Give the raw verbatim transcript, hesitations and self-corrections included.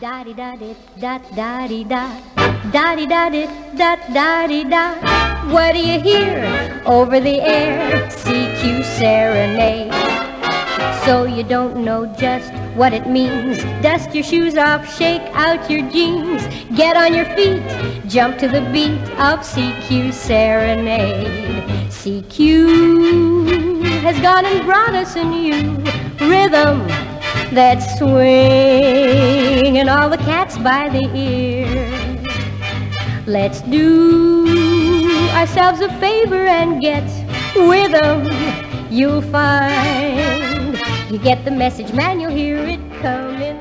Da di da di da da di da, da di da di da da di da. What do you hear over the air? C Q serenade. So you don't know just what it means. Dust your shoes off, shake out your jeans. Get on your feet, jump to the beat of C Q serenade. C Q has gone and brought us a new rhythm that's swinging all the cats by the ear. Let's do ourselves a favor and get with them. You'll find you get the message, man, you'll hear it coming.